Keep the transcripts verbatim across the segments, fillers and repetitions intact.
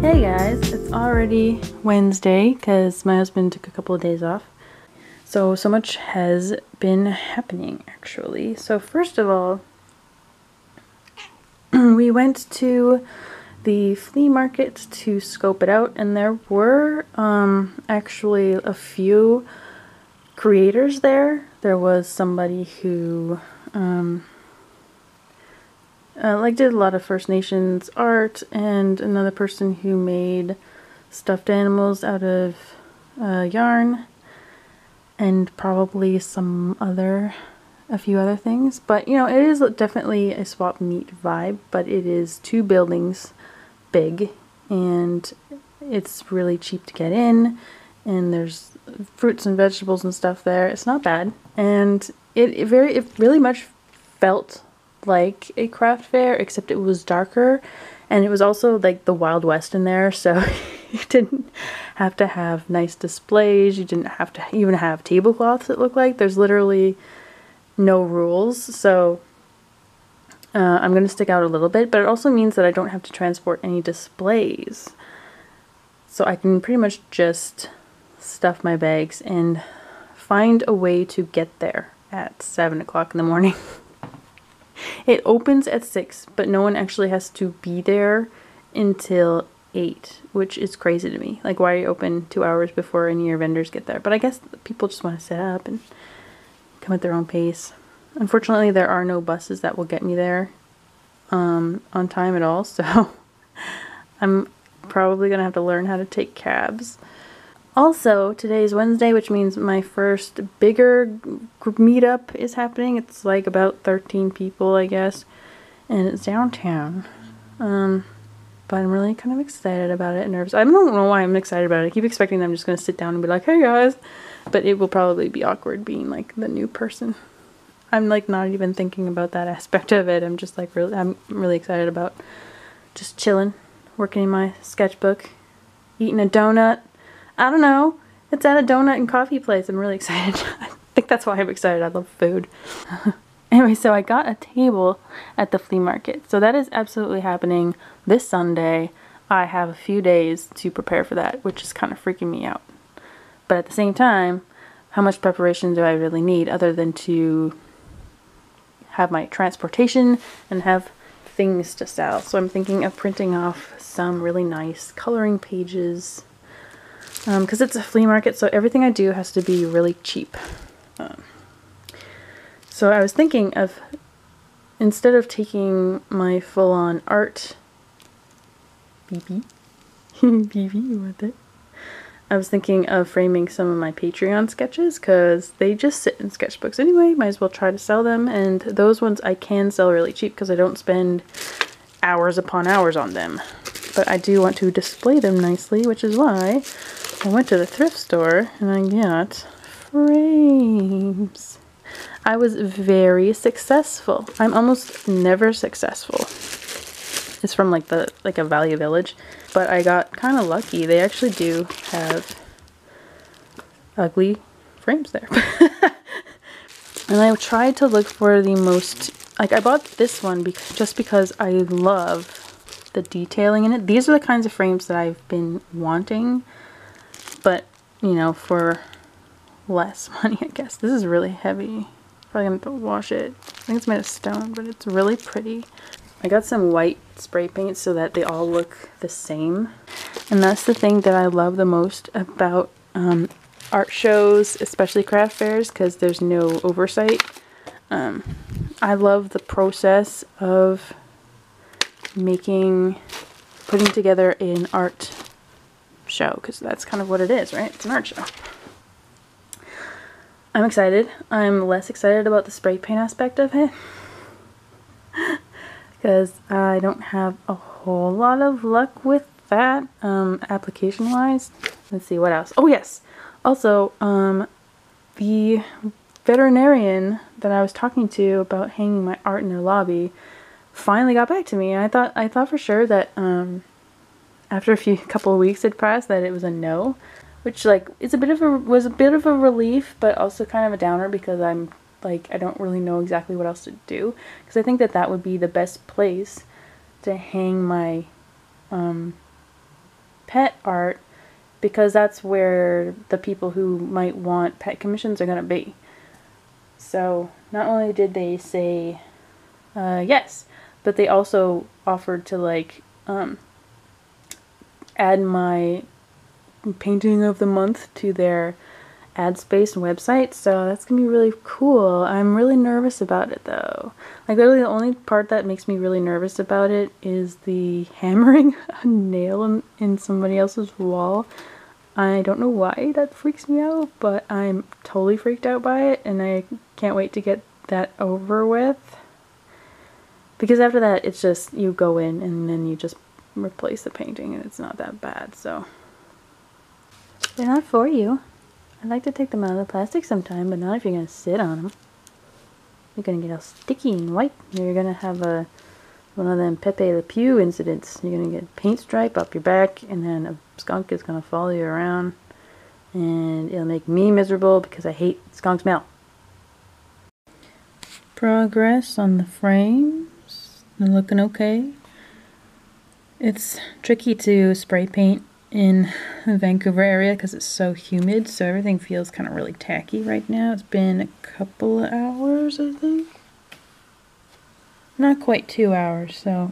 Hey guys, it's already Wednesday because my husband took a couple of days off. So, so much has been happening actually. So first of all, we went to the flea market to scope it out, and there were um, actually a few creators there. There was somebody who um, uh, like did a lot of First Nations art, and another person who made stuffed animals out of uh, yarn, and probably some other, a few other things. But you know, it is definitely a swap meet vibe, but it is two buildings big, and it's really cheap to get in, and there's fruits and vegetables and stuff there. It's not bad, and it, it very it really much felt like a craft fair, except it was darker, and it was also like the Wild West in there, so you didn't have to have nice displays, you didn't have to even have tablecloths. It looked like there's literally no rules, so uh, I'm going to stick out a little bit, but it also means that I don't have to transport any displays, so I can pretty much just stuff my bags and find a way to get there at seven o'clock in the morning. It opens at six, but no one actually has to be there until eight, which is crazy to me. Like, why are you open two hours before any of your vendors get there? But I guess people just want to set up and come at their own pace. Unfortunately, there are no buses that will get me there um, on time at all, so I'm probably going to have to learn how to take cabs. Also, today is Wednesday, which means my first bigger group meetup is happening. It's like about thirteen people, I guess, and it's downtown. Um, but I'm really kind of excited about it and nervous. I don't know why I'm excited about it. I keep expecting that I'm just going to sit down and be like, hey guys, but it will probably be awkward being like the new person. I'm like not even thinking about that aspect of it. I'm just like really, I'm really excited about just chilling, working in my sketchbook, eating a donut. I don't know. It's at a donut and coffee place. I'm really excited. I think that's why I'm excited. I love food. Anyway, so I got a table at the flea market. So that is absolutely happening this Sunday. I have a few days to prepare for that, which is kind of freaking me out. But at the same time, how much preparation do I really need other than to have my transportation and have things to sell? So I'm thinking of printing off some really nice coloring pages, because um, it's a flea market, so everything I do has to be really cheap. Um, so I was thinking of, instead of taking my full-on art, B B, B B, you want that? I was thinking of framing some of my Patreon sketches, because they just sit in sketchbooks anyway. Might as well try to sell them, and those ones I can sell really cheap because I don't spend hours upon hours on them. But I do want to display them nicely, which is why I went to the thrift store and I got frames. I was very successful. I'm almost never successful. It's from like the like a Value Village, but I got kind of lucky. They actually do have ugly frames there. And I tried to look for the most, like I bought this one because, just because I love the detailing in it. These are the kinds of frames that I've been wanting, but you know, for less money, I guess. This is really heavy. Probably gonna have to wash it. I think it's made of stone, but it's really pretty. I got some white spray paint so that they all look the same. And that's the thing that I love the most about um, art shows, especially craft fairs, because there's no oversight. Um, I love the process of making, putting together an art show, because that's kind of what it is, right? It's an art show. I'm excited. I'm less excited about the spray paint aspect of it, because I don't have a whole lot of luck with that, um, application wise. Let's see, what else? Oh yes! Also, um, the veterinarian that I was talking to about hanging my art in their lobby finally got back to me. And I thought I thought for sure that um, after a few couple of weeks had passed that it was a no, which like is a bit of a was a bit of a relief, but also kind of a downer, because I'm like I don't really know exactly what else to do, because I think that that would be the best place to hang my um, pet art because that's where the people who might want pet commissions are going to be. So not only did they say uh, yes, but they also offered to like um, add my painting of the month to their ad space and website, so that's gonna be really cool. I'm really nervous about it though. Like literally the only part that makes me really nervous about it is the hammering a nail in, in somebody else's wall. I don't know why that freaks me out, but I'm totally freaked out by it, and I can't wait to get that over with. Because after that, it's just, you go in and then you just replace the painting and it's not that bad, so. They're not for you. I'd like to take them out of the plastic sometime, but not if you're going to sit on them. You're going to get all sticky and white. You're going to have a one of them Pepe Le Pew incidents. You're going to get a paint stripe up your back, and then a skunk is going to follow you around. And it'll make me miserable because I hate skunk smell. Progress on the frames. They're looking okay. It's tricky to spray paint in the Vancouver area because it's so humid, so everything feels kind of really tacky right now. It's been a couple of hours, I think. Not quite two hours, so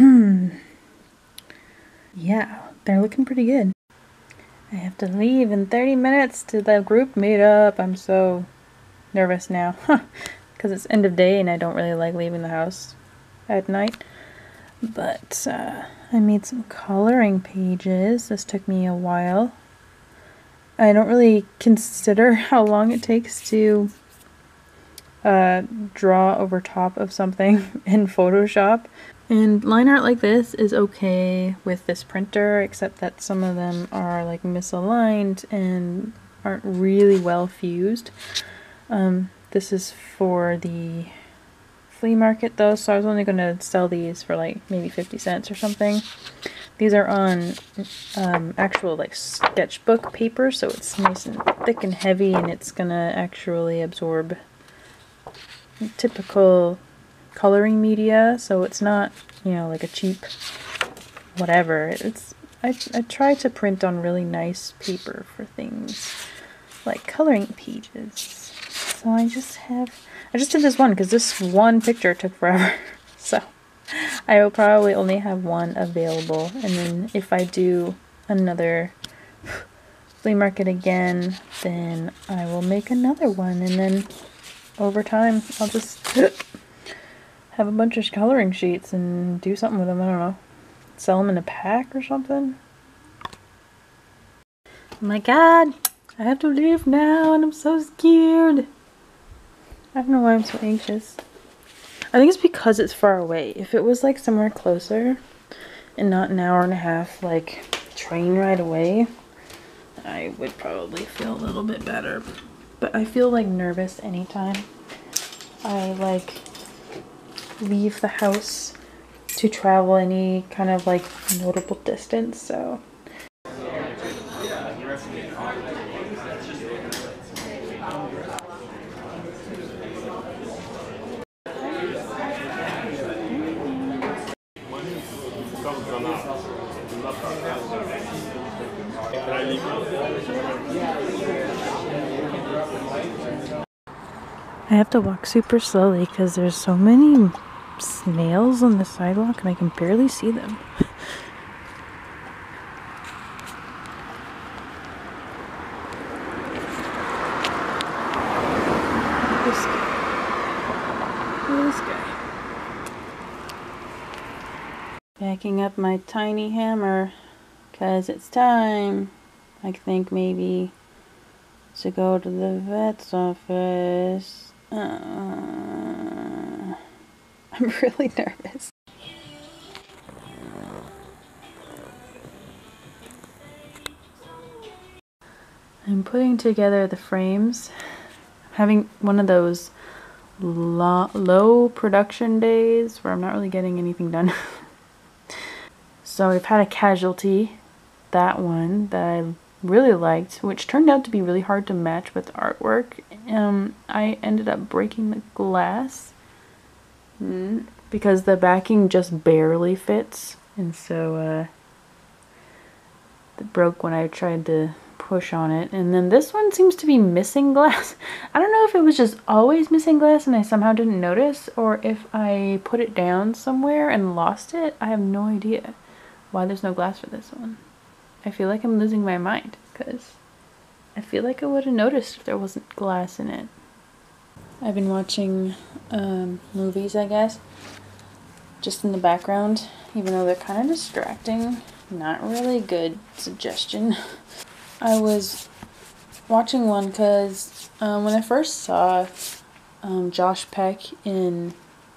yeah, they're looking pretty good. I have to leave in thirty minutes to the group meetup. I'm so nervous now because it's end of day and I don't really like leaving the house at night. But uh, I made some coloring pages. This took me a while. I don't really consider how long it takes to uh, draw over top of something in Photoshop. And line art like this is okay with this printer, except that some of them are like misaligned and aren't really well fused. Um, this is for the flea market though, so I was only going to sell these for like maybe fifty cents or something. These are on um, actual like sketchbook paper, so it's nice and thick and heavy, and it's gonna actually absorb typical coloring media, so it's not, you know, like a cheap whatever. It's I, I try to print on really nice paper for things like coloring pages. So I just have I just did this one because this one picture took forever, so I will probably only have one available, and then if I do another flea market again, then I will make another one, and then over time I'll just have a bunch of coloring sheets and do something with them. I don't know, sell them in a pack or something. Oh my god, I have to leave now and I'm so scared. I don't know why I'm so anxious. I think it's because it's far away. If it was like somewhere closer and not an hour and a half like train ride away, I would probably feel a little bit better. But I feel like nervous anytime I like leave the house to travel any kind of like notable distance, so. I have to walk super slowly because there's so many snails on the sidewalk and I can barely see them. This guy. This guy. Backing up my tiny hammer because it's time, I think, maybe to go to the vet's office. Uh, I'm really nervous. I'm putting together the frames. I'm having one of those lo low production days where I'm not really getting anything done. So I've had a casualty, that one that I really liked, which turned out to be really hard to match with artwork. Um, I ended up breaking the glass mm, because the backing just barely fits, and so uh, that broke when I tried to push on it. And then this one seems to be missing glass. I don't know if it was just always missing glass and I somehow didn't notice, or if I put it down somewhere and lost it. I have no idea why there's no glass for this one. I feel like I'm losing my mind, because I feel like I would have noticed if there wasn't glass in it. I've been watching um, movies, I guess, just in the background, even though they're kind of distracting. Not really good suggestion. I was watching one because um, when I first saw um, Josh Peck in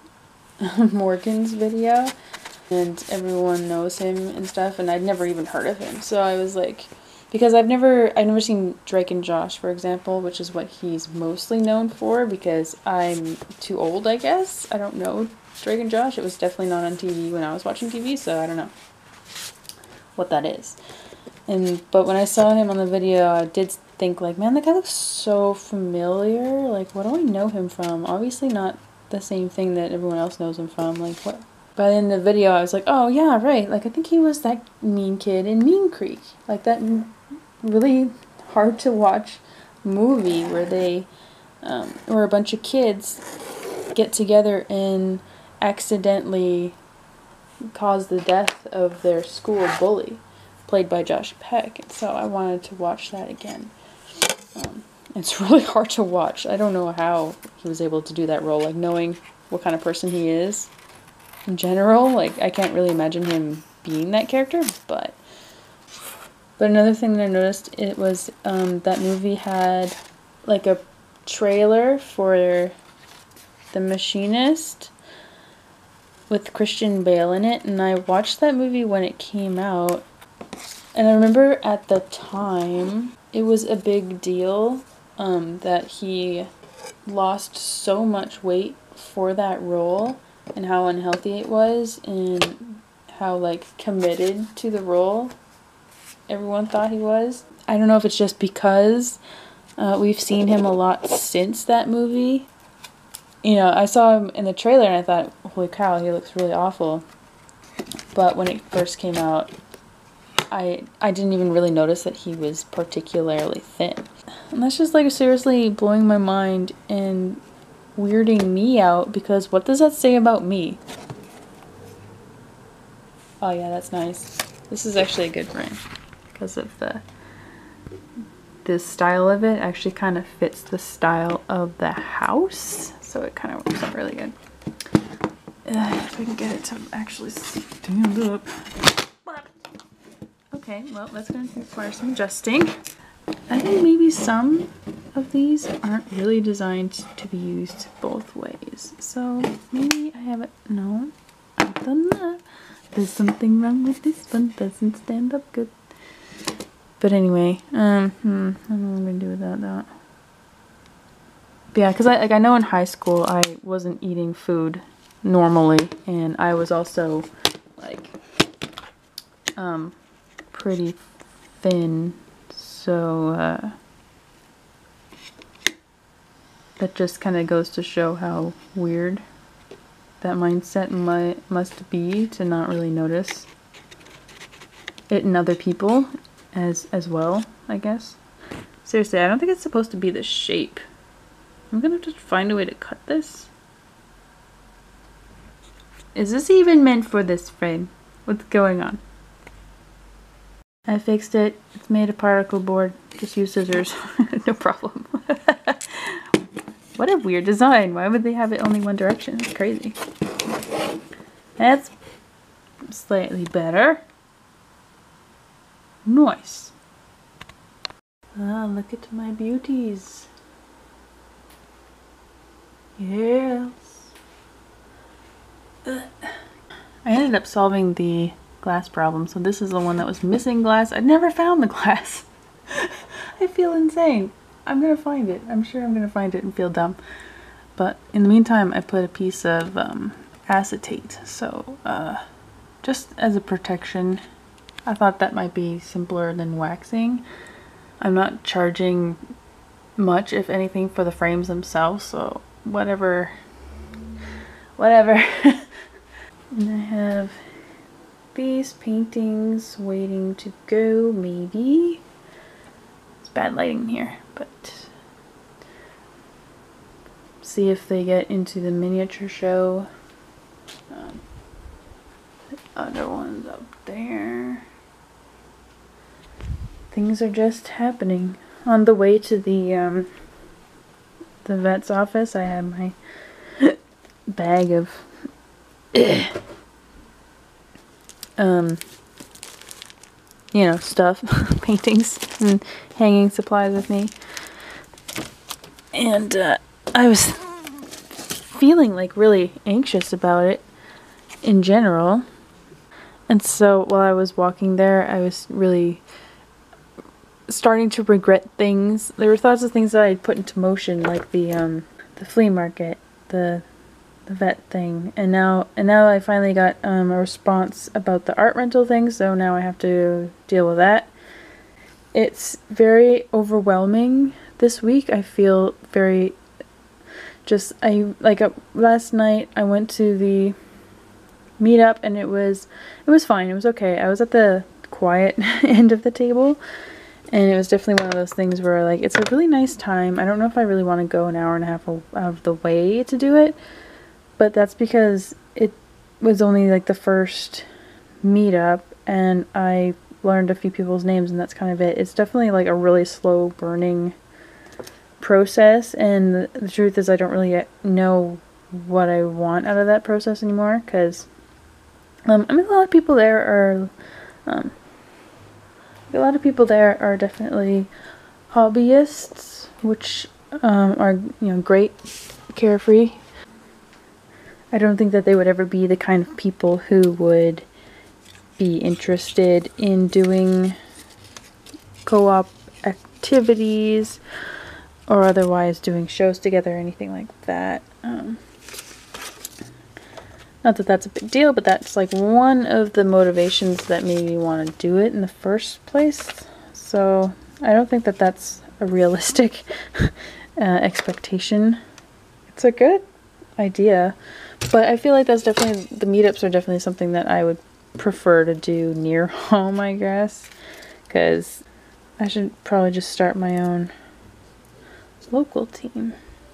Morgan's video, and everyone knows him and stuff, and I'd never even heard of him, so I was like, because I've never I've never seen Drake and Josh, for example, which is what he's mostly known for, because I'm too old, I guess. I don't know Drake and Josh. It was definitely not on T V when I was watching T V, so I don't know what that is. And but when I saw him on the video, I did think, like, man, that guy looks so familiar. Like, what do I know him from? Obviously not the same thing that everyone else knows him from. Like, what? By the end of the video, I was like, oh yeah, right. Like, I think he was that mean kid in Mean Creek. Like, that really hard to watch movie where they, um, where a bunch of kids get together and accidentally cause the death of their school bully, played by Josh Peck. And so I wanted to watch that again. Um, it's really hard to watch. I don't know how he was able to do that role, like, knowing what kind of person he is in general. Like, I can't really imagine him being that character, but but another thing that I noticed, it was um, that movie had like a trailer for The Machinist with Christian Bale in it, and I watched that movie when it came out, and I remember at the time it was a big deal um, that he lost so much weight for that role, and how unhealthy it was, and how, like, committed to the role everyone thought he was. I don't know if it's just because uh, we've seen him a lot since that movie. You know, I saw him in the trailer and I thought, holy cow, he looks really awful. But when it first came out, I I didn't even really notice that he was particularly thin. And that's just, like, seriously blowing my mind and weirding me out, because what does that say about me? Oh yeah, that's nice. This is actually a good frame because of the the style of it. Actually kind of fits the style of the house, so it kind of works out really good. Uh, if I can get it to actually stand up. Okay, well, that's going to require some adjusting. I think maybe some of these aren't really designed to be used both ways. So maybe I have it. No, I've done that. There's something wrong with this one. Doesn't stand up good. But anyway, um, hmm, I don't know what I'm going to do without that. But yeah, because I, like, I know in high school I wasn't eating food normally. And I was also, like, um, pretty thin. So, uh, that just kind of goes to show how weird that mindset might, must be, to not really notice it in other people as, as well, I guess. Seriously, I don't think it's supposed to be this shape. I'm gonna have to find a way to cut this. Is this even meant for this frame? What's going on? I fixed it. It's made of particle board. Just use scissors. No problem. What a weird design. Why would they have it only one direction? It's crazy. That's slightly better. Nice. Ah, look at my beauties. Yes. Ugh. I ended up solving the glass problem, so this is the one that was missing glass. I never found the glass. I feel insane. I'm gonna find it. I'm sure I'm gonna find it and feel dumb. But in the meantime, I put a piece of um, acetate, so uh, just as a protection. I thought that might be simpler than waxing. I'm not charging much, if anything, for the frames themselves, so whatever. Whatever. And I have these paintings waiting to go, maybe. It's bad lighting here, but see if they get into the miniature show. Um, the other one's up there. Things are just happening. On the way to the um, the vet's office, I had my bag of um, you know, stuff, paintings and hanging supplies with me. And uh, I was feeling like really anxious about it in general. And so while I was walking there, I was really starting to regret things. There were thoughts of things that I had put into motion, like the um, the flea market, the the vet thing, and now and now I finally got um, a response about the art rental thing. So now I have to deal with that. It's very overwhelming this week. I feel very just I like uh, last night I went to the meetup and it was it was fine. It was okay. I was at the quiet end of the table. And it was definitely one of those things where, like, it's a really nice time. I don't know if I really want to go an hour and a half out of the way to do it. But that's because it was only, like, the first meetup. And I learned a few people's names, and that's kind of it. It's definitely, like, a really slow burning process. And the, the truth is I don't really know what I want out of that process anymore. Because, um, I mean, a lot of people there are... Um, A lot of people there are definitely hobbyists, which um, are, you know, great, carefree. I don't think that they would ever be the kind of people who would be interested in doing co-op activities or otherwise doing shows together or anything like that. Um, Not that that's a big deal, but that's like one of the motivations that made me want to do it in the first place. So I don't think that that's a realistic uh, expectation. It's a good idea, but I feel like that's definitely, the meetups are definitely something that I would prefer to do near home, I guess, because I should probably just start my own local team.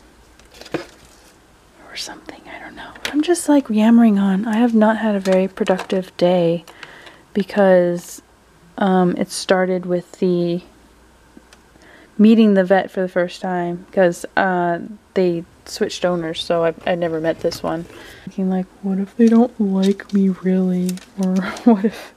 Or something, I don't know. I'm just like yammering on. I have not had a very productive day because um, it started with the meeting the vet for the first time because uh, they switched owners, so I, I never met this one. Thinking like, what if they don't like me really? Or what if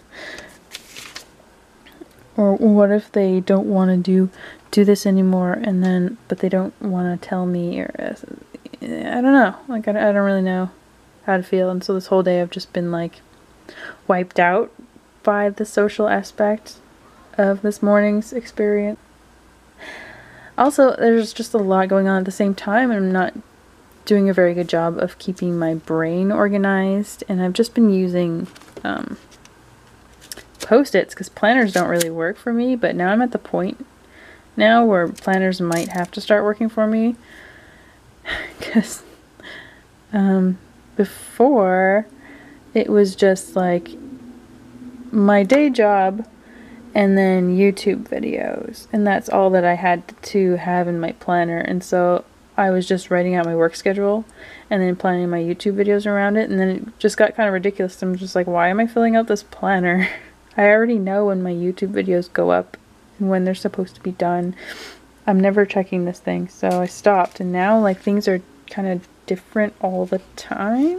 or what if they don't want to do do this anymore, and then but they don't want to tell me, or uh, I don't know, like I, I don't really know how to feel. And so this whole day I've just been like wiped out by the social aspect of this morning's experience. Also, there's just a lot going on at the same time, and I'm not doing a very good job of keeping my brain organized, and I've just been using um, post-its because planners don't really work for me, but now I'm at the point now where planners might have to start working for me. Because um, before it was just like my day job and then YouTube videos, and that's all that I had to have in my planner. And so I was just writing out my work schedule and then planning my YouTube videos around it, and then it just got kind of ridiculous. I'm just like, why am I filling out this planner? I already know when my YouTube videos go up and when they're supposed to be done. I'm never checking this thing, so I stopped, and now like things are kind of different all the time.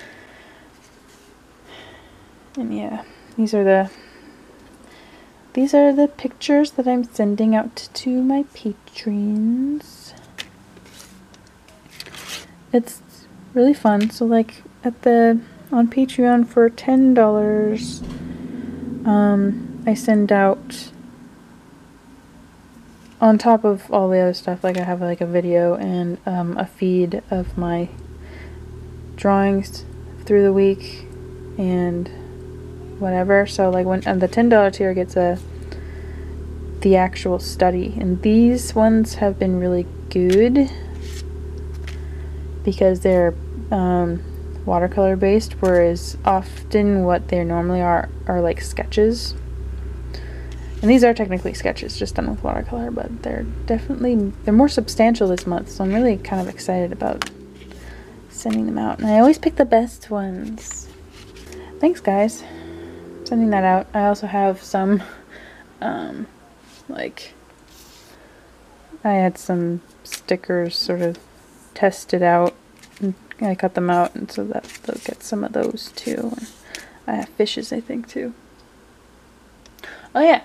And yeah, these are the these are the pictures that I'm sending out to my patrons. It's really fun. So like at the on Patreon for ten dollars, um, I send out, on top of all the other stuff, like I have like a video and um, a feed of my drawings through the week and whatever. So like when and the ten dollar tier gets a the actual study, and these ones have been really good because they're um, watercolor based, whereas often what they normally are are like sketches. And these are technically sketches, just done with watercolor, but they're definitely, they're more substantial this month, so I'm really kind of excited about sending them out. And I always pick the best ones. Thanks, guys. Sending that out. I also have some, um, like, I had some stickers sort of tested out, and I cut them out, and so that they'll get some of those too. And I have fishes, I think, too. Oh yeah,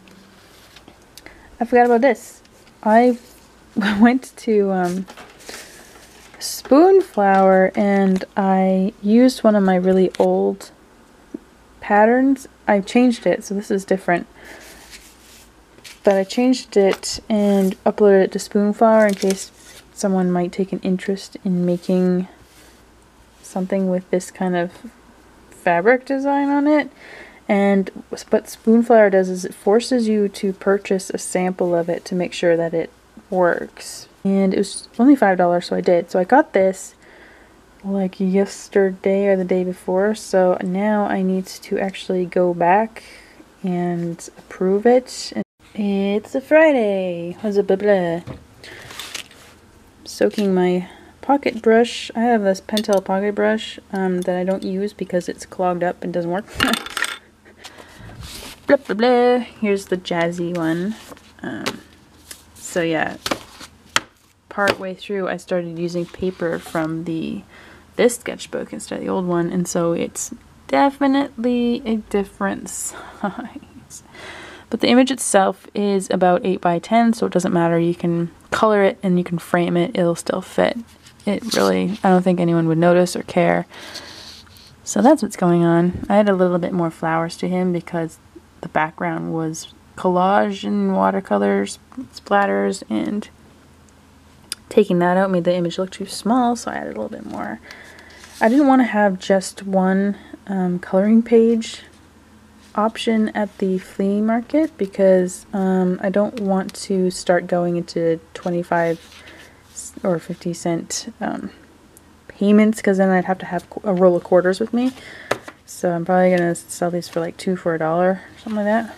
I forgot about this. I went to um, Spoonflower and I used one of my really old patterns. I changed it, so this is different. But I changed it and uploaded it to Spoonflower in case someone might take an interest in making something with this kind of fabric design on it. And what Spoonflower does is it forces you to purchase a sample of it to make sure that it works. And it was only five dollars, so I did. So I got this like yesterday or the day before, so now I need to actually go back and approve it. And it's a Friday. What's it? Blah, blah. Soaking my pocket brush. I have this Pentel pocket brush um, that I don't use because it's clogged up and doesn't work. Blah, blah, blah. Here's the jazzy one. Um, so yeah, part way through I started using paper from the this sketchbook instead of the old one, and so it's definitely a different size. But the image itself is about eight by ten, so it doesn't matter. You can color it and you can frame it, it'll still fit. It really, I don't think anyone would notice or care. So that's what's going on. I had a little bit more flowers to him because the background was collage and watercolors, splatters, and taking that out made the image look too small, so I added a little bit more. I didn't want to have just one um, coloring page option at the flea market because um, I don't want to start going into twenty-five or fifty cent um, payments, because then I'd have to have a roll of quarters with me. So I'm probably going to sell these for like two for a dollar, something like that.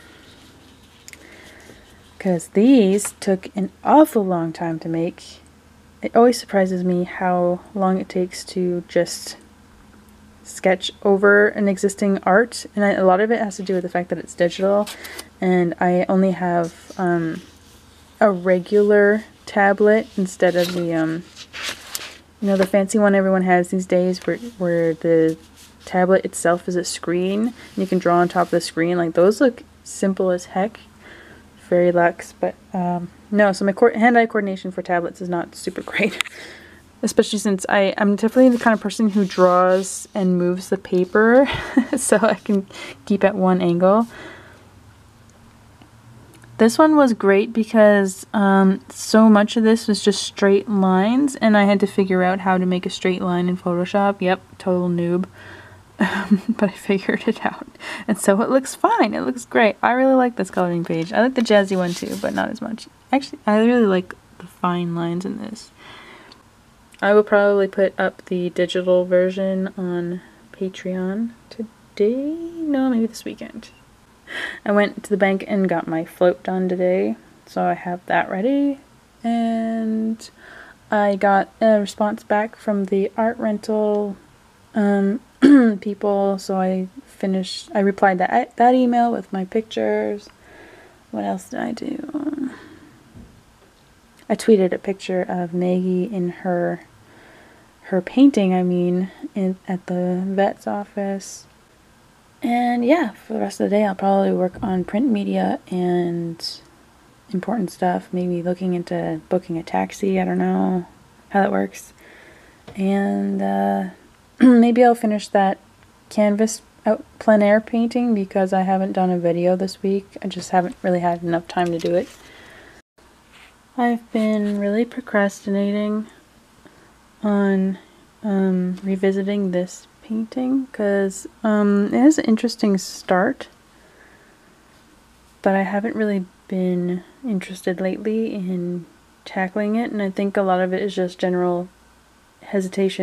Because these took an awful long time to make. It always surprises me how long it takes to just sketch over an existing art, and I, a lot of it has to do with the fact that it's digital, and I only have um, a regular tablet instead of the um, you know, the fancy one everyone has these days, where where the tablet itself is a screen and you can draw on top of the screen. Like, those look simple as heck, very luxe, but um, no. So my hand-eye coordination for tablets is not super great. Especially since I, I'm definitely the kind of person who draws and moves the paper so I can keep at one angle. This one was great because um, so much of this was just straight lines, and I had to figure out how to make a straight line in Photoshop. Yep, total noob. But I figured it out. And so it looks fine. It looks great. I really like this coloring page. I like the jazzy one too, but not as much. Actually, I really like the fine lines in this. I will probably put up the digital version on Patreon today. No, maybe this weekend. I went to the bank and got my float done today, so I have that ready. And I got a response back from the art rental um, people, so I finished, I replied that, that email with my pictures. What else did I do? Um, I tweeted a picture of Maggie in her her painting, I mean, in, at the vet's office. And yeah, for the rest of the day I'll probably work on print media and important stuff, maybe looking into booking a taxi. I don't know how that works. And uh, maybe I'll finish that canvas out plein air painting because I haven't done a video this week. I just haven't really had enough time to do it. I've been really procrastinating on um, revisiting this painting because um, it has an interesting start, but I haven't really been interested lately in tackling it, and I think a lot of it is just general hesitation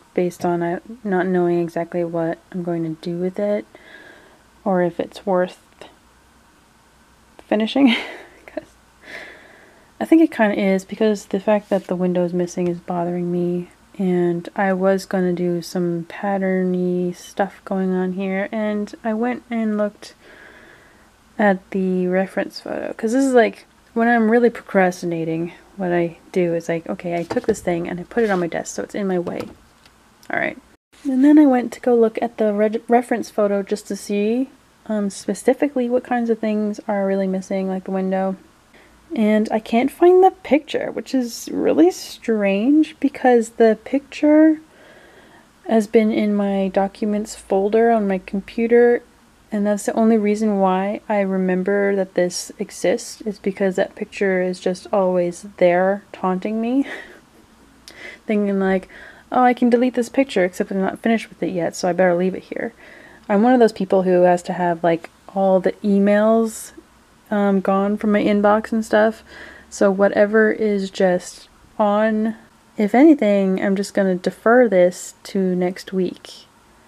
based on uh, not knowing exactly what I'm going to do with it, or if it's worth finishing. Because I think it kind of is, because the fact that the window is missing is bothering me, and I was going to do some patterny stuff going on here, and I went and looked at the reference photo, because this is like when I'm really procrastinating. What I do is like, okay, I took this thing and I put it on my desk so it's in my way. Alright. And then I went to go look at the re reference photo just to see um, specifically what kinds of things are really missing, like the window. And I can't find the picture, which is really strange because the picture has been in my documents folder on my computer, and that's the only reason why I remember that this exists, is because that picture is just always there taunting me. Thinking like, oh, I can delete this picture, except I'm not finished with it yet, so I better leave it here. I'm one of those people who has to have like all the emails um, gone from my inbox and stuff, so whatever is just on, if anything, I'm just gonna defer this to next week.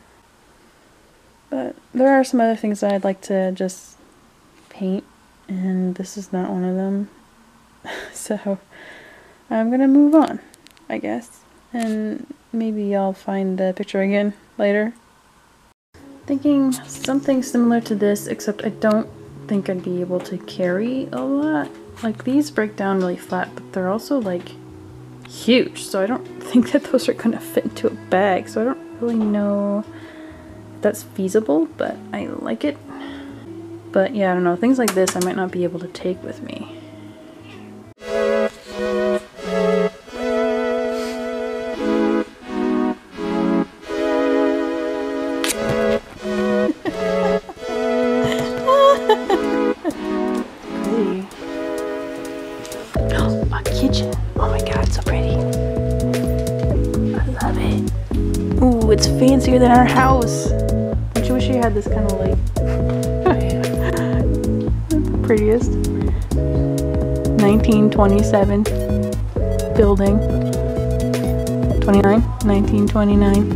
But there are some other things that I'd like to just paint, and this is not one of them. So I'm gonna move on, I guess. And maybe I'll find the picture again later. Thinking something similar to this, except I don't think I'd be able to carry a lot. Like, these break down really flat, but they're also like huge, so I don't think that those are gonna fit into a bag, so I don't really know that's feasible, but I like it. But yeah, I don't know, things like this I might not be able to take with me. Pretty. Oh, my kitchen. Oh my god, it's so pretty. I love it. Ooh, it's fancier than our house. Don't you wish you had this kind of like the prettiest nineteen twenty-seven building. twenty-nine? nineteen twenty-nine.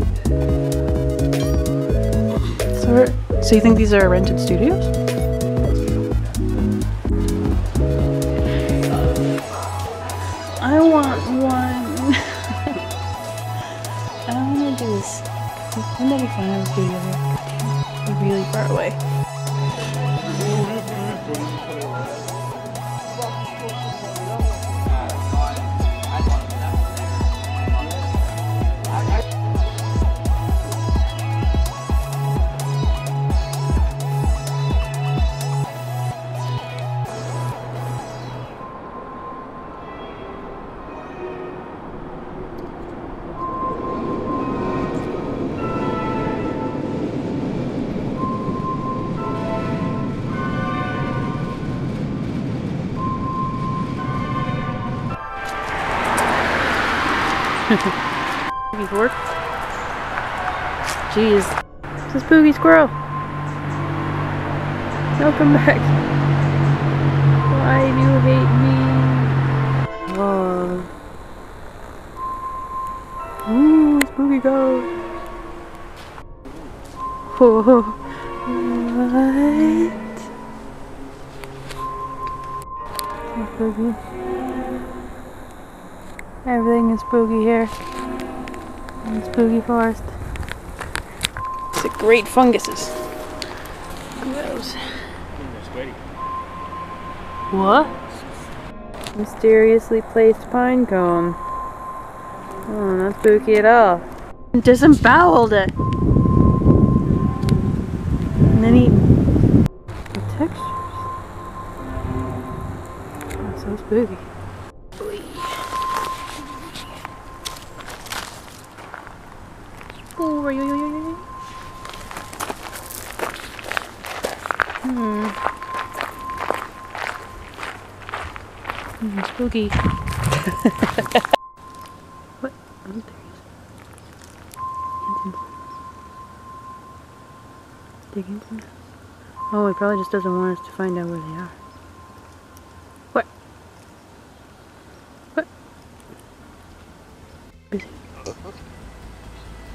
So, so you think these are rented studios? I want one. I don't want to do this. Wouldn't that be fun? I was doing it. We're really far away. Spooky fork. Jeez. It's a spooky squirrel. No, come back. Why do you hate me? Oh. Ooh, spooky ghost. Whoa. What? So spooky. Everything is spooky here. In the spooky forest. It's a great funguses. Gross. What? Mysteriously placed pine cone. Oh, not spooky at all. Disemboweled it. And then he... the textures. Oh, so spooky. Hmm. Hmm, spooky. What? Oh, there he is. Dig into them. Oh, he probably just doesn't want us to find out where they are. What? What? Busy.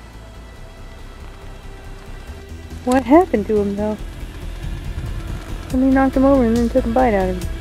What happened to him, though? Somebody knocked him over and then took a bite out of him.